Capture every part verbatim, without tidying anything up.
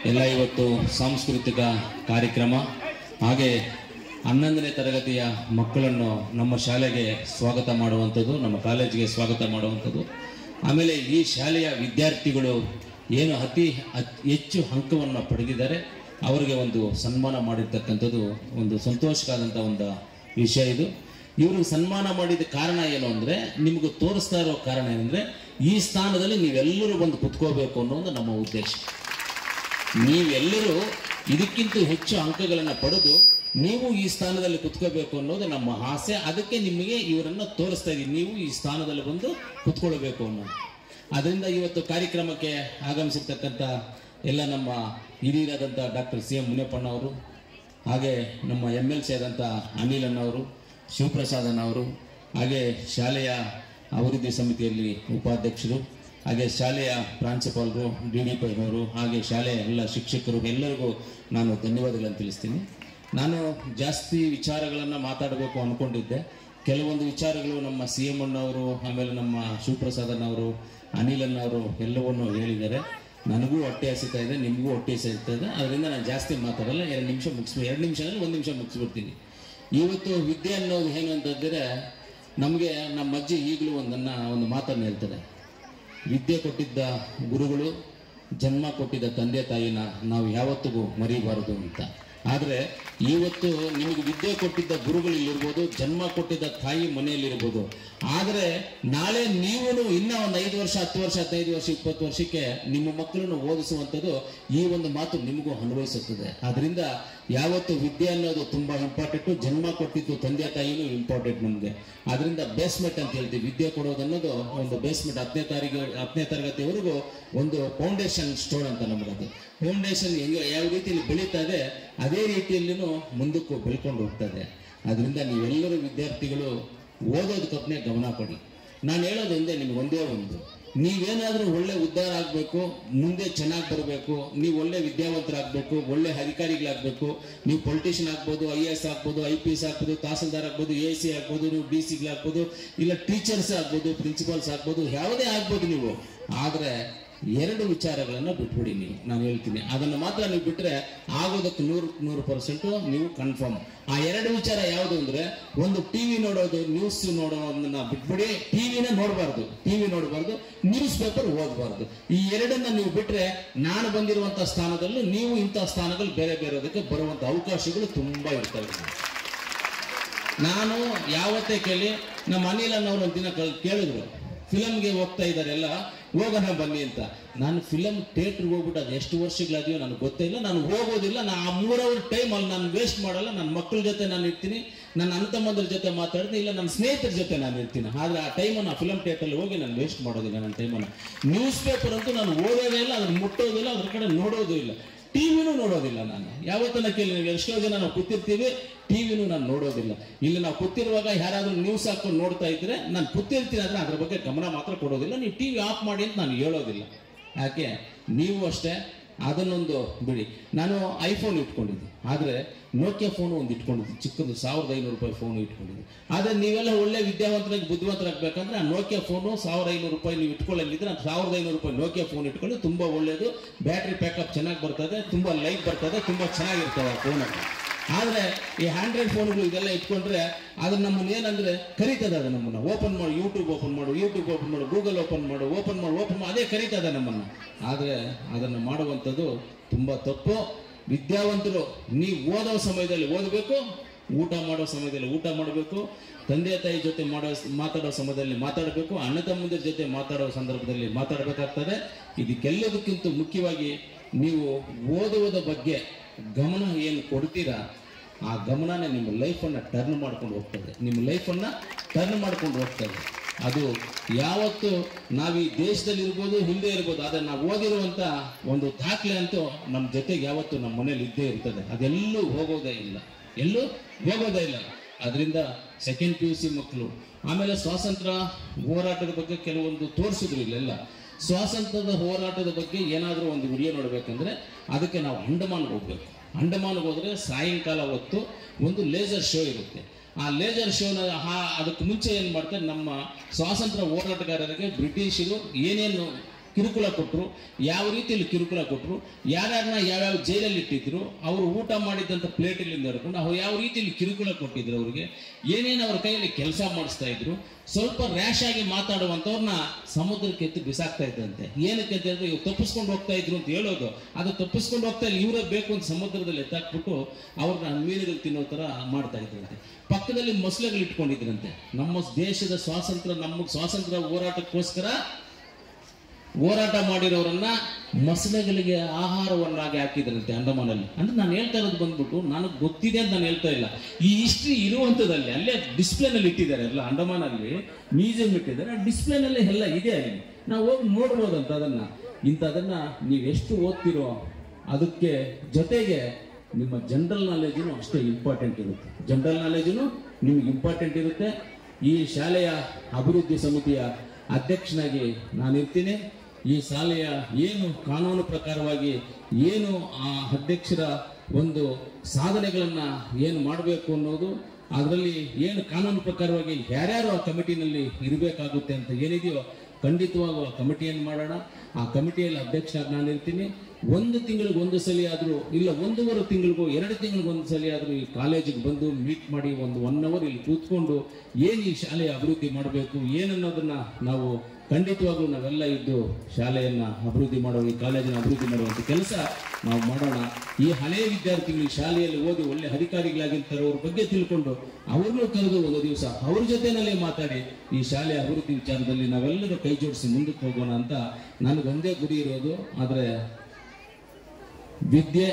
ಎಲ್ಲ ಇವತ್ತು ಸಾಂಸ್ಕೃತಿಕ ಕಾರ್ಯಕ್ರಮ ಹಾಗೆ ಹನ್ನೊಂದನೇ ತರಗತಿಯ ಮಕ್ಕಳನ್ನು ನಮ್ಮ ಶಾಲೆಗೆ ಸ್ವಾಗತ ಮಾಡುವಂಥದ್ದು, ನಮ್ಮ ಕಾಲೇಜಿಗೆ ಸ್ವಾಗತ ಮಾಡುವಂಥದ್ದು. ಆಮೇಲೆ ಈ ಶಾಲೆಯ ವಿದ್ಯಾರ್ಥಿಗಳು ಏನು ಅತಿ ಹೆಚ್ಚು ಅಂಕವನ್ನು ಪಡೆದಿದ್ದಾರೆ ಅವರಿಗೆ ಒಂದು ಸನ್ಮಾನ ಮಾಡಿರ್ತಕ್ಕಂಥದ್ದು ಒಂದು ಸಂತೋಷಕಾದಂಥ ಒಂದು ವಿಷಯ ಇದು. ಇವರು ಸನ್ಮಾನ ಮಾಡಿದ ಕಾರಣ ಏನು ಅಂದರೆ, ನಿಮಗೆ ತೋರಿಸ್ತಾ ಇರೋ ಕಾರಣ ಏನಂದರೆ, ಈ ಸ್ಥಾನದಲ್ಲಿ ನೀವೆಲ್ಲರೂ ಬಂದು ಕುತ್ಕೋಬೇಕು ಅನ್ನೋದು ನಮ್ಮ ಉದ್ದೇಶ. ನೀವೆಲ್ಲರೂ ಇದಕ್ಕಿಂತ ಹೆಚ್ಚು ಅಂಕಗಳನ್ನು ಪಡೆದು ನೀವು ಈ ಸ್ಥಾನದಲ್ಲಿ ಕುತ್ಕೋಬೇಕು ಅನ್ನೋದು ನಮ್ಮ ಆಸೆ. ಅದಕ್ಕೆ ನಿಮಗೆ ಇವರನ್ನು ತೋರಿಸ್ತಾ ಇದ್ದೀವಿ, ನೀವು ಈ ಸ್ಥಾನದಲ್ಲಿ ಬಂದು ಕುತ್ಕೊಳ್ಬೇಕು ಅನ್ನೋದು. ಅದರಿಂದ ಇವತ್ತು ಕಾರ್ಯಕ್ರಮಕ್ಕೆ ಆಗಮಿಸಿರ್ತಕ್ಕಂಥ ಎಲ್ಲ ನಮ್ಮ ಹಿರಿಯರಾದಂಥ ಡಾಕ್ಟರ್ ಸಿ ಎಂ ಮುನಿಯಪ್ಪಣ್ಣವರು, ಹಾಗೆ ನಮ್ಮ ಎಮ್ ಎಲ್ ಸಿ ಆದಂಥ ಅನಿಲ್ ಅಣ್ಣವರು, ಶಿವಪ್ರಸಾದ್ ಅಣ್ಣವರು, ಹಾಗೆ ಶಾಲೆಯ ಅಭಿವೃದ್ಧಿ ಸಮಿತಿಯಲ್ಲಿ ಉಪಾಧ್ಯಕ್ಷರು, ಹಾಗೆ ಶಾಲೆಯ ಪ್ರಾಂಶುಪಾಲರು, ಡಿ ಡಿ ಪಿ ಅವರು, ಹಾಗೆ ಶಾಲೆಯ ಎಲ್ಲ ಶಿಕ್ಷಕರು ಎಲ್ಲರಿಗೂ ನಾನು ಧನ್ಯವಾದಗಳನ್ನು ತಿಳಿಸ್ತೀನಿ. ನಾನು ಜಾಸ್ತಿ ವಿಚಾರಗಳನ್ನು ಮಾತಾಡಬೇಕು ಅಂದ್ಕೊಂಡಿದ್ದೆ. ಕೆಲವೊಂದು ವಿಚಾರಗಳು ನಮ್ಮ ಸಿ ಎಂ ಅಣ್ಣವರು, ಆಮೇಲೆ ನಮ್ಮ ಶಿವಪ್ರಸಾದ್ ಅಣ್ಣವರು, ಅನಿಲ್ ಅಣ್ಣವರು ಎಲ್ಲವನ್ನು ಹೇಳಿದ್ದಾರೆ. ನನಗೂ ಹೊಟ್ಟೆ ಹಸಿತಾ ಇದೆ, ನಿಮಗೂ ಹೊಟ್ಟೆ ಹಸಿತಾ ಇದೆ. ಅದರಿಂದ ನಾನು ಜಾಸ್ತಿ ಮಾತಾಡಲ್ಲ, ಎರಡು ನಿಮಿಷ ಮುಗಿಸ್ಬಿ ಎರಡು ನಿಮಿಷ ಅಂದರೆ ಒಂದು ನಿಮಿಷ ಮುಗಿಸ್ಬಿಡ್ತೀನಿ. ಇವತ್ತು ವಿದ್ಯೆ ಅನ್ನೋದು ಏನು ಅಂತಂದರೆ, ನಮಗೆ ನಮ್ಮ ಅಜ್ಜಿ ಈಗಲೂ ಒಂದನ್ನು ಒಂದು ಮಾತನ್ನು ಹೇಳ್ತಾರೆ, ವಿದ್ಯೆ ಕೊಟ್ಟಿದ್ದ ಗುರುಗಳು, ಜನ್ಮ ಕೊಟ್ಟಿದ್ದ ತಂದೆ ತಾಯಿನ ನಾವು ಯಾವತ್ತಿಗೂ ಮರಿಬಾರದು ಅಂತ. ಆದರೆ ಇವತ್ತು ನಿಮಗೆ ವಿದ್ಯೆ ಕೊಟ್ಟಿದ್ದ ಗುರುಗಳು ಇಲ್ಲಿರ್ಬೋದು, ಜನ್ಮ ಕೊಟ್ಟಿದ್ದ ತಾಯಿ ಮನೆಯಲ್ಲಿರ್ಬೋದು. ಆದರೆ ನಾಳೆ ನೀವು ಇನ್ನೂ ಒಂದು ಐದು ವರ್ಷ ಹತ್ತು ವರ್ಷ ಹದಿನೈದು ವರ್ಷ ಇಪ್ಪತ್ತು ವರ್ಷಕ್ಕೆ ನಿಮ್ಮ ಮಕ್ಕಳನ್ನು ಓದಿಸುವಂಥದ್ದು ಈ ಒಂದು ಮಾತು ನಿಮಗೂ ಅನ್ವಯಿಸುತ್ತದೆ. ಅದರಿಂದ ಯಾವತ್ತು ವಿದ್ಯೆ ಅನ್ನೋದು ತುಂಬ ಇಂಪಾರ್ಟೆಂಟು, ಜನ್ಮ ಕೊಟ್ಟಿದ್ದು ತಂದೆ ತಾಯಿನೂ ಇಂಪಾರ್ಟೆಂಟ್ ನಮಗೆ. ಅದರಿಂದ ಬೇಸ್ಮೆಂಟ್ ಅಂತ ಹೇಳ್ತೀವಿ, ವಿದ್ಯೆ ಕೊಡೋದು ಅನ್ನೋದು ಒಂದು ಬೇಸ್ಮೆಂಟ್. ಹತ್ತನೇ ತಾರೀಕು ಹತ್ತನೇ ತರಗತಿವರೆಗೂ ಒಂದು ಫೌಂಡೇಶನ್ ಸ್ಟೋನ್ ಅಂತ ನಮಗದು. ಫೌಂಡೇಶನ್ ಹೆಂಗೆ ಯಾವ ರೀತಿಯಲ್ಲಿ ಬೆಳೀತಾ ಇದೆ ಅದೇ ರೀತಿಯಲ್ಲಿನೂ ಮುಂದಕ್ಕೂ ಬೆಳ್ಕೊಂಡು ಹೋಗ್ತದೆ. ಅದರಿಂದ ನೀವೆಲ್ಲರೂ ವಿದ್ಯಾರ್ಥಿಗಳು ಓದೋದಕ್ಕಪ್ಪನೇ ಗಮನ ಕೊಡಿ. ನಾನು ಹೇಳೋದು ಒಂದೇ, ನಿಮ್ಗೆ ಒಂದೇ ಒಂದು, ನೀವೇನಾದರೂ ಒಳ್ಳೆ ಉದ್ಧಾರ ಆಗಬೇಕು, ಮುಂದೆ ಚೆನ್ನಾಗಿ ಬರಬೇಕು, ನೀವು ಒಳ್ಳೆ ವಿದ್ಯಾವಂತರಾಗಬೇಕು, ಒಳ್ಳೆ ಅಧಿಕಾರಿಗಳಾಗಬೇಕು, ನೀವು ಪೊಲಿಟಿಷಿಯನ್ ಆಗ್ಬೋದು, ಐ ಎ ಎಸ್ ಆಗ್ಬೋದು, ಐ ಪಿ ಎಸ್ ಆಗ್ಬೋದು, ತಹಸೀಲ್ದಾರ್ ಆಗ್ಬೋದು, ಎ ಸಿ ಆಗ್ಬೋದು, ನೀವು ಡಿ ಸಿಗಳಾಗ್ಬೋದು, ಇಲ್ಲ ಟೀಚರ್ಸ್ ಆಗ್ಬೋದು, ಪ್ರಿನ್ಸಿಪಾಲ್ಸ್ ಆಗ್ಬೋದು, ಯಾವುದೇ ಆಗ್ಬೋದು ನೀವು. ಆದರೆ ಎರಡು ವಿಚಾರಗಳನ್ನು ಬಿಟ್ಬಿಡಿ ನೀವು, ನಾನು ಹೇಳ್ತೀನಿ. ಅದನ್ನು ಮಾತ್ರ ನೀವು ಬಿಟ್ಟರೆ ಆಗೋದಕ್ಕೆ ನೂರು ನೂರು ಪರ್ಸೆಂಟು ನೀವು ಕನ್ಫರ್ಮ್. ಆ ಎರಡು ವಿಚಾರ ಯಾವುದು ಅಂದರೆ, ಒಂದು ಟಿ ವಿ ನೋಡೋದು, ನ್ಯೂಸ್ ನೋಡೋದನ್ನ ಬಿಟ್ಬಿಡಿ. ಟಿ ವಿನ ನೋಡಬಾರ್ದು, ಟಿ ವಿ ನೋಡಬಾರ್ದು, ನ್ಯೂಸ್ ಪೇಪರ್ ಓದಬಾರ್ದು. ಈ ಎರಡನ್ನ ನೀವು ಬಿಟ್ಟರೆ ನಾನು ಬಂದಿರುವಂಥ ಸ್ಥಾನದಲ್ಲೂ ನೀವು ಇಂಥ ಸ್ಥಾನಗಳು ಬೇರೆ ಬೇರೆದಕ್ಕೆ ಬರುವಂಥ ಅವಕಾಶಗಳು ತುಂಬ ಇರ್ತವೆ. ನಾನು ಯಾವತ್ತೇ ಕೇಳಿ, ನಮ್ಮ ಅನಿಲ್ ಅನ್ನೋರು ಒಂದು ದಿನ ಕೇಳಿದ್ರು, ಫಿಲಮ್ಗೆ ಹೋಗ್ತಾ ಇದ್ದಾರೆ ಎಲ್ಲ, ಹೋಗೋಣ ಬನ್ನಿ ಅಂತ. ನಾನು ಫಿಲಮ್ ಥಿಯೇಟ್ರಿಗೆ ಹೋಗ್ಬಿಟ್ಟು ಅದು ಎಷ್ಟು ವರ್ಷಗಳಾದೆಯೋ ನನಗೆ ಗೊತ್ತೇ ಇಲ್ಲ, ನಾನು ಹೋಗೋದಿಲ್ಲ. ನಾನು ಆ ಮೂರ್ ಅವರ್ ಟೈಮ್ ಅಲ್ಲಿ ನಾನು ವೇಸ್ಟ್ ಮಾಡಲ್ಲ. ನನ್ನ ಮಕ್ಕಳ ಜೊತೆ ನಾನು ಇರ್ತೀನಿ, ನನ್ನ ಅಣ್ಣ ತಮ್ಮಂದ್ರ ಜೊತೆ ಮಾತಾಡ್ತೀನಿ, ಇಲ್ಲ ನನ್ನ ಸ್ನೇಹಿತರ ಜೊತೆ ನಾನು ಇರ್ತೀನಿ. ಆದರೆ ಆ ಟೈಮನ್ನು ಆ ಫಿಲಮ್ ಥಿಯೇಟ್ರಲ್ಲಿ ಹೋಗಿ ನಾನು ವೇಸ್ಟ್ ಮಾಡೋದಿಲ್ಲ. ನನ್ನ ಟೈಮನ್ನು ನ್ಯೂಸ್ ಪೇಪರ್ ಅಂತೂ ನಾನು ಓದೋದೇ ಇಲ್ಲ, ಅದನ್ನು ಮುಟ್ಟೋದಿಲ್ಲ, ಅದ್ರ ಕಡೆ ನೋಡೋದು ಇಲ್ಲ, ಟಿವಿನೂ ನೋಡೋದಿಲ್ಲ. ನಾನು ಯಾವತ್ತನ್ನ ಕೇಳಿ, ಎಷ್ಟೋ ಜನ ನಾವು ಕೂತಿರ್ತೀವಿ, ಟಿವಿನೂ ನಾನು ನೋಡೋದಿಲ್ಲ. ಇಲ್ಲಿ ನಾವು ಕೂತಿರುವಾಗ ಯಾರಾದ್ರೂ ನ್ಯೂಸ್ ಹಾಕೊಂಡು ನೋಡ್ತಾ ಇದ್ರೆ ನಾನು ಕೂತಿರ್ತೀನಿ, ಆದರೆ ಅದ್ರ ಬಗ್ಗೆ ಗಮನ ಮಾತ್ರ ಕೊಡೋದಿಲ್ಲ. ನೀವು ಟಿವಿ ಆಫ್ ಮಾಡಿ ಅಂತ ನಾನು ಹೇಳೋದಿಲ್ಲ. ಯಾಕೆ, ನೀವು ಅಷ್ಟೇ ಅದನ್ನೊಂದು ಬಿಡಿ. ನಾನು ಐಫೋನ್ ಇಟ್ಕೊಂಡಿದ್ದೆ, ಆದರೆ ನೋಕಿಯಾ ಫೋನು ಒಂದು ಇಟ್ಕೊಂಡಿದ್ದೆ, ಚಿಕ್ಕದು ಸಾವಿರದ ಐನೂರು ರೂಪಾಯಿ ಫೋನು ಇಟ್ಕೊಂಡಿದ್ದೆ. ಆದರೆ ನೀವೆಲ್ಲ ಒಳ್ಳೆ ವಿದ್ಯಾವಂತರಾಗಿ ಬುದ್ಧಿವಂತರಾಗಬೇಕಂದ್ರೆ ಆ ನೋಕಿಯಾ ಫೋನು ಸಾವಿರದ ಐನೂರು ರೂಪಾಯಿ ನೀವು ಇಟ್ಕೊಳ್ಳಂಗಿದ್ರೆ ನಾನು ಸಾವಿರದ ಐನೂರು ರೂಪಾಯಿ ನೋಕಿಯಾ ಫೋನ್ ಇಟ್ಕೊಂಡು ತುಂಬ ಒಳ್ಳೆಯದು, ಬ್ಯಾಟ್ರಿ ಪ್ಯಾಕಪ್ ಚೆನ್ನಾಗಿ ಬರ್ತದೆ, ತುಂಬ ಲೈಟ್ ಬರ್ತದೆ, ತುಂಬ ಚೆನ್ನಾಗಿರ್ತವೆ ಆ ಫೋನಲ್ಲಿ. ಆದರೆ ಈ ಆಂಡ್ರಾಯ್ಡ್ ಫೋನ್ಗಳು ಇದೆಲ್ಲ ಇಟ್ಕೊಂಡ್ರೆ ಅದು ನಮ್ಮನ್ನು ಏನಂದರೆ ಕರೀತದೆ, ಅದು ನಮ್ಮನ್ನು ಓಪನ್ ಮಾಡು, ಯೂಟ್ಯೂಬ್ ಓಪನ್ ಮಾಡು, ಯೂಟ್ಯೂಬ್ ಓಪನ್ ಮಾಡು, ಗೂಗಲ್ ಓಪನ್ ಮಾಡು, ಓಪನ್ ಮಾಡು ಓಪನ್ ಮಾಡು ಅದೇ ಕರೀತದೆ ನಮ್ಮನ್ನು. ಆದರೆ ಅದನ್ನು ಮಾಡುವಂಥದ್ದು ತುಂಬ ತಪ್ಪು. ವಿದ್ಯಾವಂತರು ನೀವು ಓದೋ ಸಮಯದಲ್ಲಿ ಓದಬೇಕು, ಊಟ ಮಾಡೋ ಸಮಯದಲ್ಲಿ ಊಟ ಮಾಡಬೇಕು, ತಂದೆ ತಾಯಿ ಜೊತೆ ಮಾಡೋ ಮಾತಾಡೋ ಸಮಯದಲ್ಲಿ ಮಾತಾಡಬೇಕು, ಅಣ್ಣ ತಮ್ಮಂದಿರ ಜೊತೆ ಮಾತಾಡೋ ಸಂದರ್ಭದಲ್ಲಿ ಮಾತಾಡಬೇಕಾಗ್ತದೆ. ಇದಕ್ಕೆಲ್ಲದಕ್ಕಿಂತ ಮುಖ್ಯವಾಗಿ ನೀವು ಓದುವುದ ಬಗ್ಗೆ ಗಮನ ಏನು ಕೊಡ್ತೀರಾ, ಆ ಗಮನನೇ ನಿಮ್ಮ ಲೈಫನ್ನು ಟರ್ನ್ ಮಾಡ್ಕೊಂಡು ಹೋಗ್ತದೆ, ನಿಮ್ಮ ಲೈಫನ್ನು ಟರ್ನ್ ಮಾಡ್ಕೊಂಡು ಹೋಗ್ತದೆ. ಅದು ಯಾವತ್ತು ನಾವು ಈ ದೇಶದಲ್ಲಿ ಇರ್ಬೋದು, ಹಿಂದೆ ಇರ್ಬೋದು, ಆದರೆ ನಾವು ಓದಿರುವಂಥ ಒಂದು ದಾಖಲೆ ಅಂತೂ ನಮ್ಮ ಜೊತೆಗೆ ಯಾವತ್ತು ನಮ್ಮ ಮನೇಲಿ ಇದ್ದೇ ಇರ್ತದೆ. ಅದೆಲ್ಲೂ ಹೋಗೋದೇ ಇಲ್ಲ, ಎಲ್ಲೂ ಹೋಗೋದೇ ಇಲ್ಲ. ಅದರಿಂದ ಸೆಕೆಂಡ್ ಪಿ ಯು ಸಿ ಮಕ್ಕಳು, ಆಮೇಲೆ ಸ್ವಾತಂತ್ರ್ಯ ಹೋರಾಟದ ಬಗ್ಗೆ ಕೆಲವೊಂದು ತೋರಿಸಿದ್ರು ಇಲ್ಲೆಲ್ಲ. ಸ್ವಾತಂತ್ರ್ಯದ ಹೋರಾಟದ ಬಗ್ಗೆ ಏನಾದರೂ ಒಂದು ವಿಡಿಯೋ ನೋಡಬೇಕಂದ್ರೆ ಅದಕ್ಕೆ ನಾವು ಅಂಡಮಾನ್ಗೆ ಹೋಗ್ಬೇಕು. ಅಂಡಮಾನ್ಗೆ ಹೋದರೆ ಸಾಯಂಕಾಲ ಹೊತ್ತು ಒಂದು ಲೇಸರ್ ಶೋ ಇರುತ್ತೆ. ಆ ಲೇಸರ್ ಶೋನ ಅದಕ್ಕೆ ಮುಂಚೆ ಏನು ಮಾಡ್ತಾರೆ, ನಮ್ಮ ಸ್ವಾತಂತ್ರ್ಯ ಹೋರಾಟಗಾರರಿಗೆ ಬ್ರಿಟಿಷರು ಏನೇನು ಕಿರುಕುಳ ಕೊಟ್ಟರು, ಯಾವ ರೀತಿಯಲ್ಲಿ ಕಿರುಕುಳ ಕೊಟ್ಟರು, ಯಾರ್ಯಾರನ್ನ ಯಾವ್ಯಾವ ಜೈಲಲ್ಲಿ ಇಟ್ಟಿದ್ರು, ಅವರು ಊಟ ಮಾಡಿದ್ದಂಥ ಪ್ಲೇಟಲ್ಲಿಂದ ಹಿಡ್ಕೊಂಡು ಅವ್ರು ಯಾವ ರೀತಿಯಲ್ಲಿ ಕಿರುಕುಳ ಕೊಟ್ಟಿದ್ರು, ಅವ್ರಿಗೆ ಏನೇನು ಅವ್ರ ಕೈಯಲ್ಲಿ ಕೆಲಸ ಮಾಡಿಸ್ತಾ ಇದ್ರು. ಸ್ವಲ್ಪ ರ್ಯಾಶ್ ಆಗಿ ಮಾತಾಡುವಂಥವ್ರನ್ನ ಸಮುದ್ರಕ್ಕೆ ಎತ್ತು ಬಿಸಾಕ್ತಾ ಇದ್ದಂತೆ. ಏನಕ್ಕೆ ಅಂತ ಹೇಳಿದ್ರೆ ಇವ್ರು ತಪ್ಪಿಸ್ಕೊಂಡು ಹೋಗ್ತಾ ಇದ್ರು ಅಂತ ಹೇಳೋದು, ಅದು ತಪ್ಪಿಸ್ಕೊಂಡು ಹೋಗ್ತಾ ಇಲ್ಲ, ಇವರೇ ಬೇಕು ಅಂತ ಸಮುದ್ರದಲ್ಲಿ ಎತ್ತಾಕ್ಬಿಟ್ಟು ಅವ್ರನ್ನ ಮೀನುಗಳು ತಿನ್ನೋ ಥರ ಮಾಡ್ತಾ ಇದ್ರಂತೆ. ಪಕ್ಕದಲ್ಲಿ ಮೊಸಳೆಗಳು ಇಟ್ಕೊಂಡಿದ್ರಂತೆ. ನಮ್ಮ ದೇಶದ ಸ್ವಾತಂತ್ರ್ಯ, ನಮ್ಮ ಸ್ವಾತಂತ್ರ್ಯ ಹೋರಾಟಕ್ಕೋಸ್ಕರ ಹೋರಾಟ ಮಾಡಿರೋರನ್ನ ಮೊಸಳೆಗಳಿಗೆ ಆಹಾರವನ್ನಾಗಿ ಹಾಕಿದ್ರಂತೆ ಅಂಡಮಾನಲ್ಲಿ. ಅಂದ್ರೆ ನಾನು ಹೇಳ್ತಾ ಇರೋದು ಬಂದ್ಬಿಟ್ಟು ನನಗೆ ಗೊತ್ತಿದೆ ಅಂತ ನಾನು ಹೇಳ್ತಾ ಇಲ್ಲ, ಈ ಹಿಸ್ಟ್ರಿ ಇರುವಂಥದ್ದಲ್ಲಿ ಅಲ್ಲೇ ಡಿಸ್ಪ್ಲೇನಲ್ಲಿ ಇಟ್ಟಿದ್ದಾರೆ, ಎಲ್ಲ ಅಂಡಮಾನಲ್ಲಿ ಮ್ಯೂಸಿಯಂ ಇಟ್ಟಿದ್ದಾರೆ, ಆ ಡಿಸ್ಪ್ಲೇನಲ್ಲಿ ಎಲ್ಲ ಇದೆ, ಅಲ್ಲಿ ನಾವು ಹೋಗಿ ನೋಡ್ಬೋದಂತ. ಅದನ್ನ ಇಂಥದನ್ನ ನೀವು ಎಷ್ಟು ಓದ್ತಿರೋ ಅದಕ್ಕೆ ಜೊತೆಗೆ ನಿಮ್ಮ ಜನರಲ್ ನಾಲೆಜು ಅಷ್ಟೇ ಇಂಪಾರ್ಟೆಂಟ್ ಇರುತ್ತೆ. ಜನರಲ್ ನಾಲೆಜು ನಿಮ್ಗೆ ಇಂಪಾರ್ಟೆಂಟ್ ಇರುತ್ತೆ. ಈ ಶಾಲೆಯ ಅಭಿವೃದ್ಧಿ ಸಮಿತಿಯ ಅಧ್ಯಕ್ಷನಾಗಿ ನಾನು ಇರ್ತೀನಿ. ಈ ಶಾಲೆಯ ಏನು ಕಾನೂನು ಪ್ರಕಾರವಾಗಿ ಏನು ಆ ಅಧ್ಯಕ್ಷರ ಒಂದು ಸಾಧನೆಗಳನ್ನು ಏನು ಮಾಡಬೇಕು ಅನ್ನೋದು, ಅದರಲ್ಲಿ ಏನು ಕಾನೂನು ಪ್ರಕಾರವಾಗಿ ಯಾರ್ಯಾರು ಆ ಕಮಿಟಿನಲ್ಲಿ ಇರಬೇಕಾಗುತ್ತೆ ಅಂತ ಏನಿದೆಯೋ ಖಂಡಿತವಾಗೂ ಆ ಕಮಿಟಿಯನ್ನು ಮಾಡೋಣ. ಆ ಕಮಿಟಿಯಲ್ಲಿ ಅಧ್ಯಕ್ಷನಾಗಿ ನಾನು ಇರ್ತೀನಿ. ಒಂದು ತಿಂಗಳಿಗೆ ಒಂದು ಸಲ ಆದರೂ, ಇಲ್ಲ ಒಂದೂವರೆ ತಿಂಗಳಿಗೂ ಎರಡು ತಿಂಗಳಿಗೆ ಒಂದು ಸಲ ಆದರೂ ಈ ಕಾಲೇಜಿಗೆ ಬಂದು ಮೀಟ್ ಮಾಡಿ ಒಂದು ಒನ್ ಅವರ್ ಇಲ್ಲಿ ಕೂತ್ಕೊಂಡು ಏನು ಈ ಶಾಲೆಯ ಅಭಿವೃದ್ಧಿ ಮಾಡಬೇಕು ಏನನ್ನೋದನ್ನ ನಾವು ಖಂಡಿತವಾಗ್ಲೂ ನಾವೆಲ್ಲ ಇದ್ದು ಶಾಲೆಯನ್ನು ಅಭಿವೃದ್ಧಿ ಮಾಡೋ, ಈ ಕಾಲೇಜಿನ ಅಭಿವೃದ್ಧಿ ಮಾಡುವಂಥ ಕೆಲಸ ನಾವು ಮಾಡೋಣ. ಈ ಹಳೆಯ ವಿದ್ಯಾರ್ಥಿಗಳು ಈ ಶಾಲೆಯಲ್ಲಿ ಓದಿ ಒಳ್ಳೆ ಅಧಿಕಾರಿಗಳಾಗಿರ್ತಾರೆ, ಅವ್ರ ಬಗ್ಗೆ ತಿಳ್ಕೊಂಡು ಅವ್ರನ್ನೂ ಕರೆದು ಒಂದು ದಿವಸ ಅವ್ರ ಜೊತೆನಲ್ಲೇ ಮಾತಾಡಿ ಈ ಶಾಲೆಯ ಅಭಿವೃದ್ಧಿ ವಿಚಾರದಲ್ಲಿ ನಾವೆಲ್ಲರೂ ಕೈ ಜೋಡಿಸಿ ಮುಂದಕ್ಕೆ ಹೋಗೋಣ ಅಂತ ನನಗೊಂದೇ ಗುರಿ ಇರೋದು. ಆದರೆ ವಿದ್ಯೆ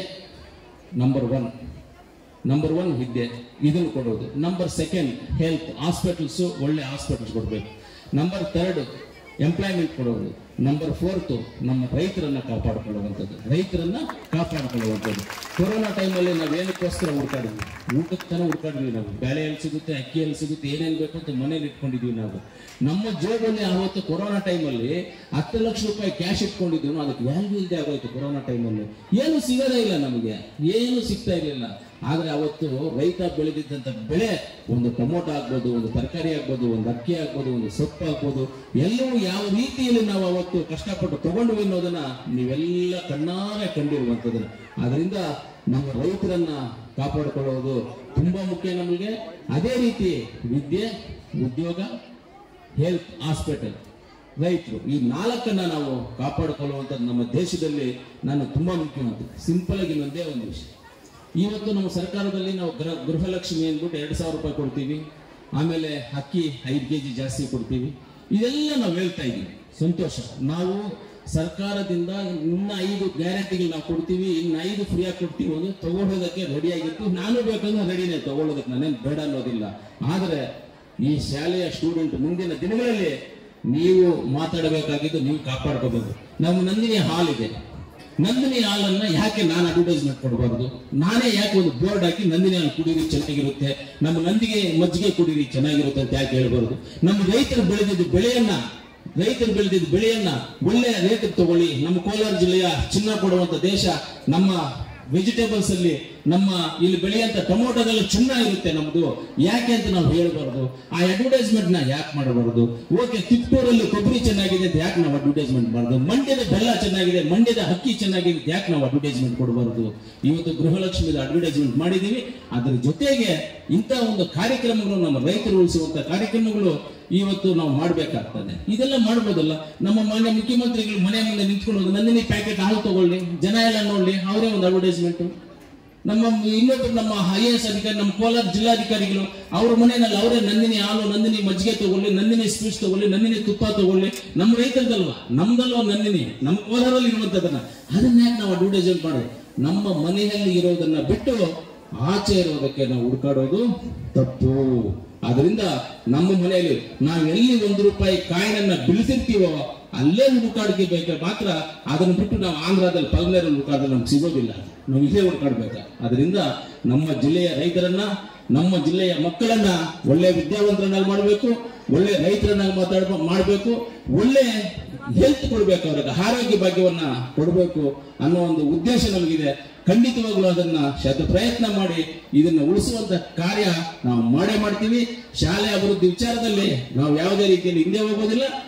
ನಂಬರ್ ಒನ್, ನಂಬರ್ ಒನ್ ವಿದ್ಯೆ, ಇದನ್ನು ಕೊಡೋದು. ನಂಬರ್ ಸೆಕೆಂಡ್ ಹೆಲ್ತ್, ಹಾಸ್ಪಿಟಲ್ಸು ಒಳ್ಳೆ ಹಾಸ್ಪಿಟಲ್ಸ್ ಕೊಡಬೇಕು. ನಂಬರ್ ಥರ್ಡ್ ಎಂಪ್ಲಾಯ್ಮೆಂಟ್ ಕೊಡೋದು. ನಂಬರ್ ಫೋರ್ತು ನಮ್ಮ ರೈತರನ್ನ ಕಾಪಾಡಿಕೊಳ್ಳುವಂಥದ್ದು, ರೈತರನ್ನ ಕಾಪಾಡಿಕೊಳ್ಳುವಂಥದ್ದು. ಕೊರೋನಾ ಟೈಮಲ್ಲಿ ನಾವೇನಕ್ಕೋಸ್ಕರ ಹುಡ್ಕಾಡಿದ್ವಿ, ಊಟಕ್ಕೆ ತಾನೇ ಹುಡ್ಕಾಡಿದ್ವಿ ನಾವು. ಬೇಳೆ ಎಲ್ಲಿ ಸಿಗುತ್ತೆ, ಅಕ್ಕಿ ಎಲ್ಲಿ ಸಿಗುತ್ತೆ, ಏನೇನು ಬೇಕು ಅಂತ ಮನೇಲಿ ಇಟ್ಕೊಂಡಿದ್ವಿ ನಾವು. ನಮ್ಮ ಜೋಬಲ್ಲಿ ಆವತ್ತು ಕೊರೋನಾ ಟೈಮಲ್ಲಿ ಹತ್ತು ಲಕ್ಷ ರೂಪಾಯಿ ಕ್ಯಾಶ್ ಇಟ್ಕೊಂಡಿದ್ವಿ, ಅದಕ್ಕೆ ವ್ಯಾಲ್ಯೂ ಇಲ್ಲದೆ ಆಗೋಯ್ತು. ಕೊರೋನಾ ಟೈಮಲ್ಲಿ ಏನು ಸಿಗೋದೇ ಇಲ್ಲ, ನಮಗೆ ಏನು ಸಿಗ್ತಾ ಇರಲಿಲ್ಲ. ಆದರೆ ಅವತ್ತು ರೈತ ಬೆಳೆದಿದ್ದಂಥ ಬೆಳೆ, ಒಂದು ಟೊಮೊಟೊ ಆಗ್ಬೋದು, ಒಂದು ತರಕಾರಿ ಆಗ್ಬೋದು, ಒಂದು ಅಕ್ಕಿ ಆಗ್ಬೋದು, ಒಂದು ಸೊಪ್ಪು ಆಗ್ಬೋದು, ಎಲ್ಲವೂ ಯಾವ ರೀತಿಯಲ್ಲಿ ನಾವು ಅವತ್ತು ಕಷ್ಟಪಟ್ಟು ತಗೊಂಡ್ವಿ ಅನ್ನೋದನ್ನ ನೀವೆಲ್ಲ ಕಣ್ಣಾರೆ ಕಂಡಿರುವಂಥದ್ದನ್ನು. ಅದರಿಂದ ನಮ್ಮ ರೈತರನ್ನ ಕಾಪಾಡಿಕೊಳ್ಳೋದು ತುಂಬಾ ಮುಖ್ಯ ನಮಗೆ. ಅದೇ ರೀತಿ ವಿದ್ಯೆ, ಉದ್ಯೋಗ, ಹೆಲ್ತ್, ಹಾಸ್ಪಿಟಲ್, ರೈತರು, ಈ ನಾಲ್ಕನ್ನ ನಾವು ಕಾಪಾಡಿಕೊಳ್ಳುವಂಥದ್ದು ನಮ್ಮ ದೇಶದಲ್ಲಿ ನಾನು ತುಂಬಾ ಮುಖ್ಯವಾದ. ಸಿಂಪಲ್ ಆಗಿ ಒಂದೇ ಒಂದು ವಿಷಯ, ಇವತ್ತು ನಮ್ಮ ಸರ್ಕಾರದಲ್ಲಿ ನಾವು ಗೃಹ ಗೃಹಲಕ್ಷ್ಮಿ ಅಂದ್ಬಿಟ್ಟು ಎರಡು ಸಾವಿರ ರೂಪಾಯಿ ಕೊಡ್ತೀವಿ, ಆಮೇಲೆ ಅಕ್ಕಿ ಐದು ಕೆ ಜಿ ಜಾಸ್ತಿ ಕೊಡ್ತೀವಿ, ಇದೆಲ್ಲ ನಾವು ಹೇಳ್ತಾ ಇದ್ದೀವಿ, ಸಂತೋಷ. ನಾವು ಸರ್ಕಾರದಿಂದ ಇನ್ನ ಐದು ಗ್ಯಾರಂಟಿಗಳು ನಾವು ಕೊಡ್ತೀವಿ, ಇನ್ನು ಐದು ಫ್ರೀಯಾಗಿ ಕೊಡ್ತೀವಿ, ಒಂದು ತಗೊಳ್ಳೋದಕ್ಕೆ ರೆಡಿ ಆಗಿರ್ತೀವಿ. ನಾನು ಬೇಕಂದ್ರೆ ರೆಡಿನೇ ತಗೊಳ್ಳೋದಕ್ಕೆ, ನಾನೇನು ಬೇಡ ಅನ್ನೋದಿಲ್ಲ. ಆದರೆ ಈ ಶಾಲೆಯ ಸ್ಟೂಡೆಂಟ್ ಮುಂದಿನ ದಿನಗಳಲ್ಲಿ ನೀವು ಮಾತಾಡಬೇಕಾಗಿದ್ದು ನೀವು ಕಾಪಾಡ್ಕೋಬೇಕು. ನಮ್ಮ ನಂದಿನಿ ಹಾಲ್ ಇದೆ, ನಂದಿನಿ ಹಾಲನ್ನ ಯಾಕೆ ನಾನು ಅಡ್ವರ್ಟೈಸ್ಮೆಂಟ್ ಕೊಡಬಾರ್ದು? ನಾನೇ ಯಾಕೆ ಒಂದು ಬೋರ್ಡ್ ಹಾಕಿ ನಂದಿನಿ ಹಾಲು ಕುಡೀರಿ ಚೆನ್ನಾಗಿರುತ್ತೆ, ನಮ್ಮ ನಂದಿಗೆ ಮಜ್ಜಿಗೆ ಕುಡೀರಿ ಚೆನ್ನಾಗಿರುತ್ತೆ ಅಂತ ಯಾಕೆ ಹೇಳ್ಬಾರ್ದು? ನಮ್ಮ ರೈತರು ಬೆಳೆದಿದ್ದು ಬೆಳೆಯನ್ನ ರೈತರು ಬೆಳೆದಿದ್ದ ಬೆಳೆಯನ್ನ ಒಳ್ಳೆಯ ರೇಟ್ ತಗೊಳ್ಳಿ. ನಮ್ಮ ಕೋಲಾರ ಜಿಲ್ಲೆಯ ಚಿನ್ನ ಕೊಡುವಂತ ದೇಶ ನಮ್ಮ ವೆಜಿಟೇಬಲ್ಸ್ ಅಲ್ಲಿ, ನಮ್ಮ ಇಲ್ಲಿ ಬೆಳೆಯಂತ ಟೊಮೊಟೊದಲ್ಲಿ ಚಿನ್ನ ಇರುತ್ತೆ ನಮ್ದು, ಯಾಕೆ ಅಂತ ನಾವು ಹೇಳ್ಬಾರ್ದು? ಆ ಅಡ್ವರ್ಟೈಸ್ಮೆಂಟ್ ನ ಯಾಕೆ ಮಾಡಬಾರ್ದು? ಓಕೆ, ತಿಪ್ಪೂರಲ್ಲಿ ಕೊಬ್ಬರಿ ಚೆನ್ನಾಗಿದೆ ಅಂತ ಯಾಕೆ ನಾವು ಅಡ್ವರ್ಟೈಸ್ಮೆಂಟ್ ಮಾಡಬಾರ್ದು? ಮಂಡ್ಯದ ಬೆಲ್ಲ ಚೆನ್ನಾಗಿದೆ, ಮಂಡ್ಯದ ಅಕ್ಕಿ ಚೆನ್ನಾಗಿದೆ ಅಂತ ಯಾಕೆ ನಾವು ಅಡ್ವರ್ಟೈಸ್ಮೆಂಟ್ ಕೊಡಬಾರ್ದು? ಇವತ್ತು ಗೃಹಲಕ್ಷ್ಮಿದ ಅಡ್ವರ್ಟೈಸ್ಮೆಂಟ್ ಮಾಡಿದೀವಿ. ಅದರ ಜೊತೆಗೆ ಇಂಥ ಒಂದು ಕಾರ್ಯಕ್ರಮಗಳು, ನಮ್ಮ ರೈತರು ಉಳಿಸುವಂತ ಕಾರ್ಯಕ್ರಮಗಳು ಇವತ್ತು ನಾವು ಮಾಡಬೇಕಾಗ್ತದೆ. ಇದೆಲ್ಲ ಮಾಡ್ಬೋದಲ್ಲ? ನಮ್ಮ ಮಾನ್ಯ ಮುಖ್ಯಮಂತ್ರಿಗಳು ಮನೆ ಮುಂದೆ ನಿಂತ್ಕೊಂಡು ನಂದಿನಿ ಪ್ಯಾಕೆಟ್ ಹಾಲು ತಗೊಳ್ಳಿ, ಜನ ಎಲ್ಲ ನೋಡ್ಲಿ, ಅವರೇ ಒಂದು ಅಡ್ವರ್ಟೈಸ್ಮೆಂಟ್. ನಮ್ಮ ಇನ್ನೊಬ್ಬರು ನಮ್ಮ ಐ ಎ ಎಸ್ ಅಧಿಕಾರಿ, ನಮ್ಮ ಕೋಲಾರ ಜಿಲ್ಲಾಧಿಕಾರಿಗಳು ಅವ್ರ ಮನೆಯಲ್ಲಿ ಅವರೇ ನಂದಿನಿ ಹಾಲು, ನಂದಿನಿ ಮಜ್ಜಿಗೆ ತಗೊಳ್ಳಿ, ನಂದಿನಿ ಸ್ವೀಟ್ಸ್ ತಗೊಳ್ಳಿ, ನಂದಿನಿ ತುಪ್ಪ ತಗೊಳ್ಳಿ. ನಮ್ಮ ರೈತರದಲ್ವಾ, ನಮ್ದಲ್ವಾ ನಂದಿನಿ, ನಮ್ಮ ಕೋಲಾರಲ್ಲಿ ಇರುವಂತದನ್ನ, ಅದನ್ನ ಯಾಕೆ ನಾವು ಅಡ್ವರ್ಟೈಸ್ಮೆಂಟ್ ಮಾಡೋದು? ನಮ್ಮ ಮನೆಯಲ್ಲಿ ಇರೋದನ್ನ ಬಿಟ್ಟು ಆಚೆ ಇರೋದಕ್ಕೆ ನಾವು ಹುಡುಕಾಡೋದು ತಪ್ಪು. ಅದರಿಂದ ನಮ್ಮ ಮನೆಯಲ್ಲಿ ನಾವು ಎಲ್ಲಿ ಒಂದು ರೂಪಾಯಿ ಕಾಯಿನನ್ನ ಬೀಳ್ತಿರ್ತೀವೋ ಅಲ್ಲೇ ಹುಡುಕಾಡಿಕೆ ಬೇಕು ಮಾತ್ರ. ಅದನ್ನು ಬಿಟ್ಟು ನಾವು ಆಂಧ್ರದಲ್ಲಿ ಪಲ್ನೇರಲ್ಲಿ ಹುಡುಕಾಡಿದ್ರೆ ನಮ್ಗೆ ಸಿಗೋದಿಲ್ಲ, ನಾವು ಇಲ್ಲೇ ಹುಡುಕಾಡ್ಬೇಕು. ಅದರಿಂದ ನಮ್ಮ ಜಿಲ್ಲೆಯ ರೈತರನ್ನ, ನಮ್ಮ ಜಿಲ್ಲೆಯ ಮಕ್ಕಳನ್ನ ಒಳ್ಳೆ ವಿದ್ಯಾವಂತರನ್ನಾಗಿ ಮಾಡಬೇಕು, ಒಳ್ಳೆ ರೈತರನ್ನಾಗಿ ಮಾತಾಡ ಮಾಡಬೇಕು, ಒಳ್ಳೆ ಹೆಲ್ತ್ ಕೊಡ್ಬೇಕು, ಅವ್ರಿಗೆ ಆರೋಗ್ಯ ಭಾಗ್ಯವನ್ನ ಕೊಡಬೇಕು ಅನ್ನೋ ಒಂದು ಉದ್ದೇಶ ನಮಗಿದೆ. ಖಂಡಿತವಾಗ್ಲೂ ಅದನ್ನ ಶತ ಪ್ರಯತ್ನ ಮಾಡಿ ಇದನ್ನ ಉಳಿಸುವಂತ ಕಾರ್ಯ ನಾವು ಮಾಡೇ ಮಾಡ್ತೀವಿ. ಶಾಲೆ ಅಭಿವೃದ್ಧಿ ವಿಚಾರದಲ್ಲಿ ನಾವು ಯಾವುದೇ ರೀತಿಯಲ್ಲಿ ಹಿಂದೆ ಹೋಗೋದಿಲ್ಲ.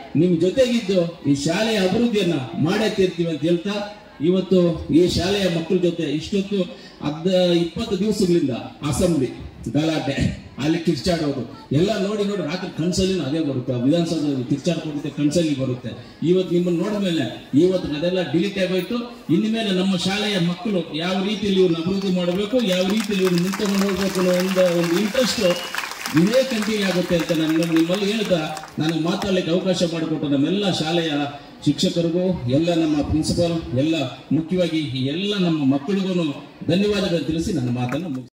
ನಿಮ್ ಜೊತೆಗಿದ್ದು ಈ ಶಾಲೆಯ ಅಭಿವೃದ್ಧಿಯನ್ನ ಮಾಡೇ ತೀರ್ತೀವಿ ಅಂತ ಹೇಳ್ತಾ ಇವತ್ತು ಈ ಶಾಲೆಯ ಮಕ್ಕಳ ಜೊತೆ ಇಷ್ಟೊತ್ತು ಹದ್ ಇಪ್ಪತ್ತು ದಿವಸಗಳಿಂದ ಅಸೆಂಬ್ಲಿ ಗಲಾಟೆ ಅಲ್ಲಿ ಕಿರ್ಚಾಡೋದು ಎಲ್ಲ ನೋಡಿ ನೋಡಿ ರಾತ್ರಿ ಕನ್ಸಲ್ಲಿ ಅದೇ ಬರುತ್ತೆ, ವಿಧಾನಸೌಧದಲ್ಲಿ ಕಿರ್ಚಾಡ್ಕೊಡುತ್ತೆ, ಕನ್ಸಲ್ಲಿ ಬರುತ್ತೆ. ಇವತ್ತು ನಿಮ್ಮನ್ನು ನೋಡಿದ್ಮೇಲೆ ಇವತ್ತು ಅದೆಲ್ಲ ಡಿಲೀಟ್ ಆಗೋಯ್ತು. ಇನ್ಮೇಲೆ ನಮ್ಮ ಶಾಲೆಯ ಮಕ್ಕಳು ಯಾವ ರೀತಿಯಲ್ಲಿ ಇವ್ರನ್ನ ಅಭಿವೃದ್ಧಿ ಮಾಡಬೇಕು, ಯಾವ ರೀತಿಯಲ್ಲಿ ಇವ್ರನ್ನ ಮುಂದೆ ಹೋಗ್ಬೇಕು ಅನ್ನೋ ಒಂದು ಒಂದು ಇಂಟ್ರೆಸ್ಟ್ ಇದೇ ಕಂಟಿನ್ಯೂ ಆಗುತ್ತೆ ಅಂತ ನಾನು ನಿಮ್ಮಲ್ಲಿ ಹೇಳ್ತಾ ನನಗೆ ಮಾತಾಡ್ಲಿಕ್ಕೆ ಅವಕಾಶ ಮಾಡಿಕೊಟ್ಟು ನಮ್ಮೆಲ್ಲ ಶಾಲೆಯ ಶಿಕ್ಷಕರಿಗೂ, ಎಲ್ಲ ನಮ್ಮ ಪ್ರಿನ್ಸಿಪಾಲ್, ಎಲ್ಲ ಮುಖ್ಯವಾಗಿ ಎಲ್ಲ ನಮ್ಮ ಮಕ್ಕಳಿಗೂ ಧನ್ಯವಾದಗಳು ತಿಳಿಸಿ ನನ್ನ ಮಾತನ್ನು ಮುಗಿಸ್ತೇನೆ.